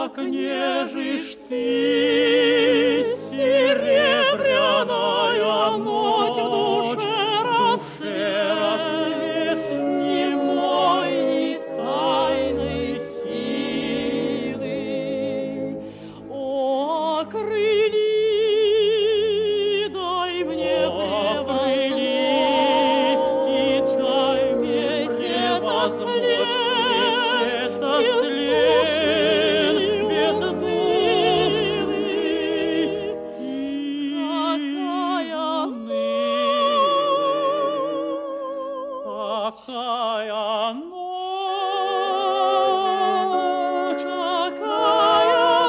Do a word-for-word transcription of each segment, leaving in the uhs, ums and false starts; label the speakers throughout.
Speaker 1: как нежишь ты, серебряная ночь в душе расцвет немой и тайной силы. О, окрыли, дай мне превозмочь, и дай мне превозмочь этот след бездушный и какая ночь, какая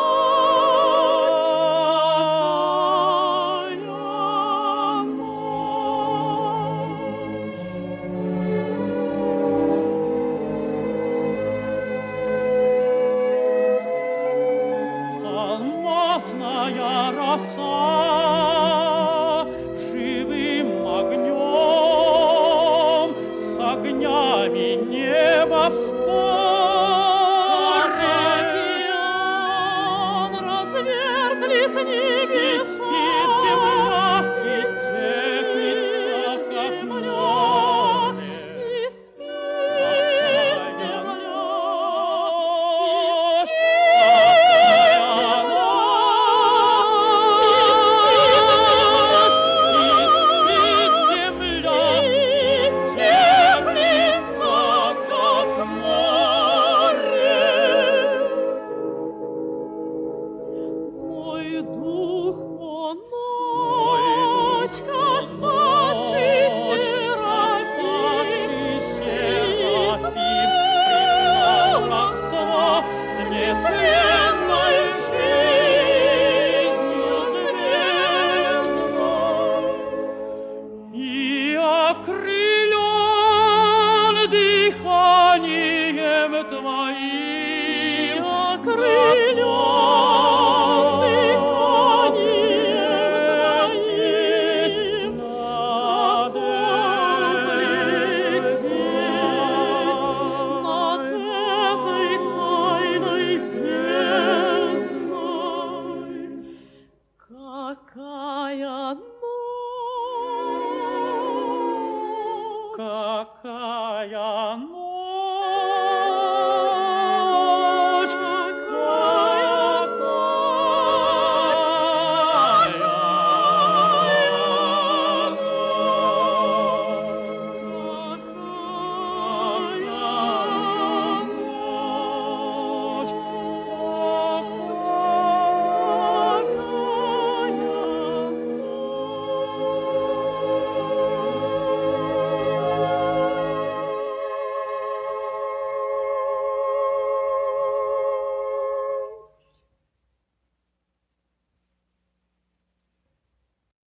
Speaker 1: алмазная роса живым огнем с огнями неба вспор. Океан разверзлись небеса, и земля, и теплится, как море. И спит земля, и Нет!